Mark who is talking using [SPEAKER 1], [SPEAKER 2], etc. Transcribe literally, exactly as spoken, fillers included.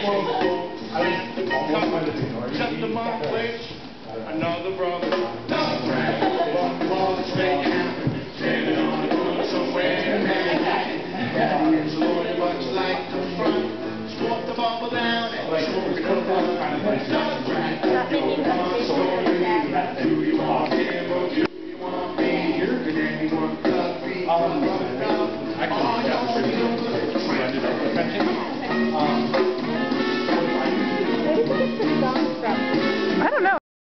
[SPEAKER 1] Just a month later, another brother. Standing on the corner somewhere in Manhattan. It's loaded much like the front. Smoke the bubble down and smoke the front. Do you want him or do you want me? You're the name you want to be.